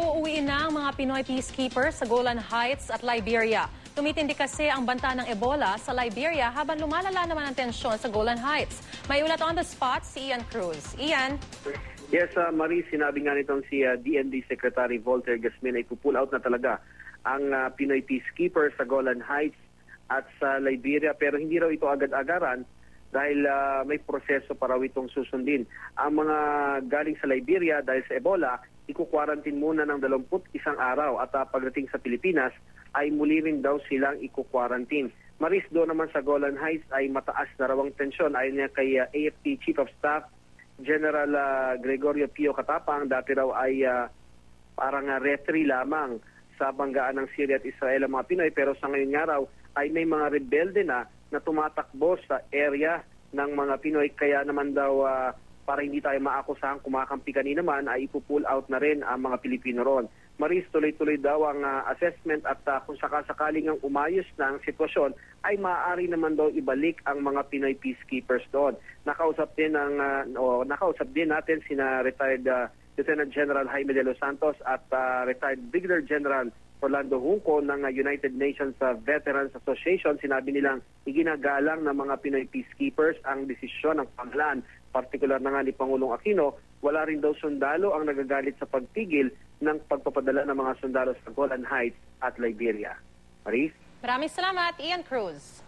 Uuwiin na ang mga Pinoy peacekeepers sa Golan Heights at Liberia. Tumitindi kasi ang banta ng Ebola sa Liberia habang lumalala naman ang tensyon sa Golan Heights. May ulat on the spot si Ian Cruz. Ian? Yes, Marie, sinabi nga nitong si DND Secretary Voltaire Gasmin ay pull out na talaga ang Pinoy peacekeepers sa Golan Heights at sa Liberia, pero hindi raw ito agad-agaran dahil may proseso para itong susundin. Ang mga galing sa Liberia dahil sa Ebola, iko-quarantine muna ng 21 araw at pagdating sa Pilipinas ay muli rin daw silang iko-quarantine. Maris, doon naman sa Golan Heights ay mataas na raw ang tensyon ayon niya kay AFP Chief of Staff General Gregorio Pio Katapang. Dati raw ay parang referee lamang sa banggaan ng Syria at Israel ang mga Pinoy, pero sa ngayon nga raw ay may mga rebelde na tumatakbo sa area ng mga Pinoy, kaya naman daw para hindi tayo maakusahang kumakampi kanina naman ay ipupull out na rin ang mga Pilipino ron. Maris, tuloy-tuloy daw ang assessment at kung sakasakaling ang umayos na ang sitwasyon ay maaari naman daw ibalik ang mga Pinoy peacekeepers doon. Nakausap din natin sina retired Lieutenant General Jaime de los Santos at retired Brigadier General Orlando Junco ng United Nations Veterans Association. Sinabi nilang iginagalang ng mga Pinoy peacekeepers ang desisyon ng pamahalaan, partikular na nga ni Pangulong Aquino. Wala rin daw sundalo ang nagagalit sa pagtigil ng pagpapadala ng mga sundalo sa Golan Heights at Liberia. Maris? Maraming salamat, Ian Cruz.